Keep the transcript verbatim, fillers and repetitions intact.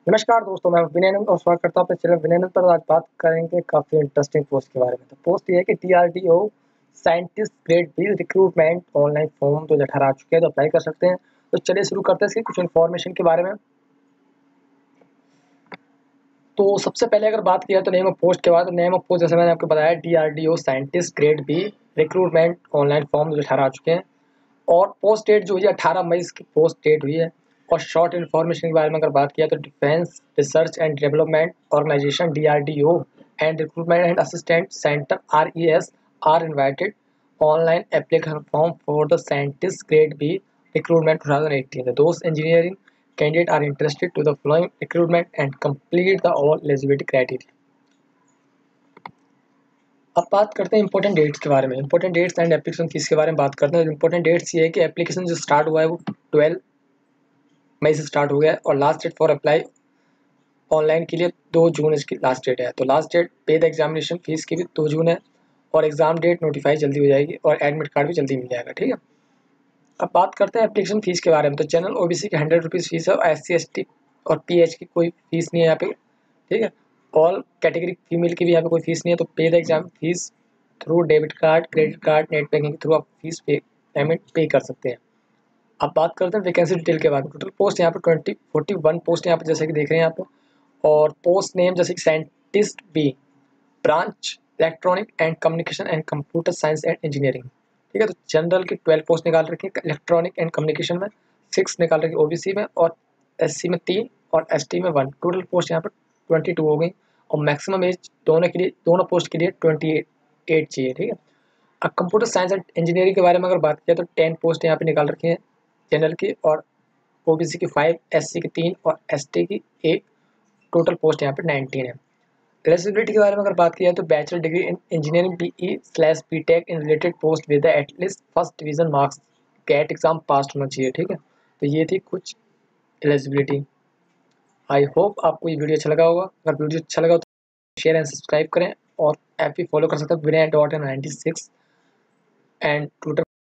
नमस्कार दोस्तों, मैं विनयानंद और स्वागत करता हूँ अपने चैनल विनयानंद पर। आज बात करेंगे काफ़ी इंटरेस्टिंग पोस्ट के बारे में। तो पोस्ट ये है कि DRDO scientist grade B recruitment online form दो हज़ार अठारह आ चुके हैं, तो अप्लाई कर सकते हैं। तो चलिए शुरू करते हैं इसकी कुछ इन्फॉर्मेशन के बारे में। तो सबसे पहले अगर बात किया तो नेम ऑफ पोस्ट के बाद, नेम ऑफ पोस्ट जैसे मैंने आपको बताया DRDO scientist grade B recruitment online form दो हज़ार अठारह आ चुके हैं। और पोस्ट डेट जो हुई है अठारह मई की पोस्ट डेट हुई है। और शॉर्ट इन्फॉर्मेशन के बारे में अगर बात किया तो defence research and development organisation DRDO and recruitment and assistant centre RES are invited online application form for the scientist grade B recruitment twenty eighteen. Those engineering candidates are interested to the following recruitment and complete the all eligibility criteria. अब बात करते हैं important dates के बारे में। Important dates and application fees के बारे में बात करते हैं। इंपॉर्टेंट डेट्स ये है कि एप्लीकेशन जो स्टार्ट हुआ है वो ट्वेल्व मई से स्टार्ट हो गया है और last date for apply online के लिए दो जून इसकी लास्ट डेट है। तो last date pay the examination fees की भी दो जून है और एग्जाम डेट नोटिफाई जल्दी हो जाएगी और एडमिट कार्ड भी जल्दी मिल जाएगा। ठीक है, अब बात करते हैं एप्लीकेशन फीस के बारे में। तो जनरल ओबीसी की हंड्रेड रुपीज़ फीस है और एस सी एस टी और पी एच की कोई फीस नहीं है यहाँ पे। ठीक है, ऑल कैटेगरी फीमेल की भी यहाँ पे कोई फीस नहीं है। तो pay the exam fees through debit card, credit card, net banking के थ्रू आप फीस पे पेमेंट पे कर सकते हैं। अब बात करते हैं वैकेंसी डिटेल के बारे में। टोटल पोस्ट यहाँ पे ट्वेंटी फोर्टी वन पोस्ट यहाँ पे जैसे कि देख रहे हैं यहाँ पे। और पोस्ट नेम जैसे कि scientist B, branch electronic and communication and computer science and engineering. ठीक है, तो जनरल की ट्वेल्व पोस्ट निकाल रखी है, इलेक्ट्रॉनिक एंड कम्युनिकेशन में सिक्स निकाल रखी है ओबीसी में, और एससी में तीन और एसटी में वन। टोटल पोस्ट यहाँ पर ट्वेंटी टू हो गई और मैक्सिमम एज दोनों के लिए, दोनों पोस्ट के लिए ट्वेंटी एट चाहिए। ठीक है, अब कंप्यूटर साइंस एंड इंजीनियरिंग के बारे में अगर बात किया तो टेन पोस्ट यहाँ पे निकाल रखी है जनरल की, और ओबीसी की फाइव, एससी की तीन और एसटी की एक। टोटल पोस्ट यहाँ पे नाइनटीन है। एलिजिबिलिटी के बारे में अगर बात किया तो bachelor degree in engineering BE slash B tech in related post with at least first division marks, CAT exam pass होना चाहिए। ठीक है, तो ये थी कुछ एलिजिबिलिटी। आई होप आपको ये वीडियो अच्छा लगा होगा। अगर वीडियो अच्छा लगा तो शेयर एंड सब्सक्राइब करें और ऐप भी फॉलो कर सकते हैं Vinay dot ninety six and Twitter